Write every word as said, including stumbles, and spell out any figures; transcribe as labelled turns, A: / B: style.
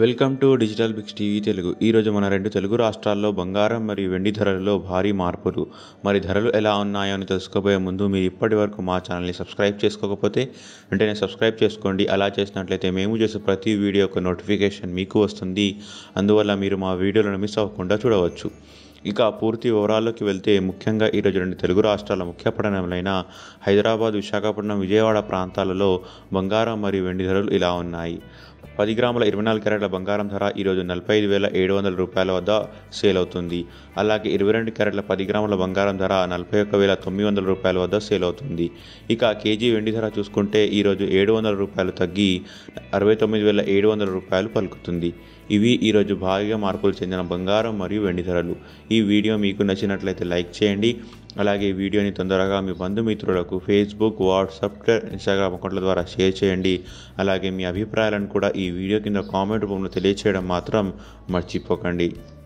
A: Welcome to digital Bix TV Telugu. ఈరోజు మన రెండు తెలుగు రాష్ట్రాల్లో బంగారం మరియు వెండి ధరలలో భారీ మార్పులు. మరి ధరలు ఎలా ఉన్నాయో అని తెలుసుకోబోయే ముందు మీరు ఇప్పటి వరకు మా ఛానల్ని సబ్స్క్రైబ్ చేసుకోకపోతే వెంటనే సబ్స్క్రైబ్ చేసుకోండి. అలా చేసినట్లయితే మేము చేసే ప్రతి వీడియో యొక్క నోటిఫికేషన్ మీకు వస్తుంది. అందువల్ల మీరు మా వీడియోలను మిస్ అవ్వకుండా చూడవచ్చు. ఇక పూర్తి వివరాల్లోకి వెళ్తే ముఖ్యంగా ఈరోజు రెండు తెలుగు రాష్ట్రాల ముఖ్య పట్టణములైన హైదరాబాద్, విశాఖపట్నం, విజయవాడ ప్రాంతాలలో బంగారం మరియు వెండి ధరలు ఇలా ఉన్నాయి. పది గ్రాముల ఇరవై నాలుగు క్యారెట్ల బంగారం ధర ఈరోజు నలభై ఐదు వేల ఏడు వందల రూపాయల వద్ద సేల్ అవుతుంది. అలాగే ఇరవై రెండు క్యారెట్ల పది గ్రాముల బంగారం ధర నలభై ఒక్క వేల తొమ్మిది వందల రూపాయల వద్ద సేల్ అవుతుంది. ఇక కేజీ వెండి ధర చూసుకుంటే ఈరోజు ఏడు వందల రూపాయలు తగ్గి అరవై తొమ్మిది వేల ఏడు వందల రూపాయలు పలుకుతుంది. ఇవి ఈరోజు భారీగా మార్పులు చెందిన బంగారం మరియు వెండి ధరలు. ఈ వీడియో మీకు నచ్చినట్లయితే లైక్ చేయండి. అలాగే ఈ వీడియోని తొందరగా మీ బంధుమిత్రులకు ఫేస్బుక్, వాట్సాప్, ఇన్స్టాగ్రామ్ అకౌంట్ల ద్వారా షేర్ చేయండి. అలాగే మీ అభిప్రాయాలను కూడా ఈ వీడియో కింద కామెంట్ రూపంలో తెలియచేయడం మాత్రం మర్చిపోకండి.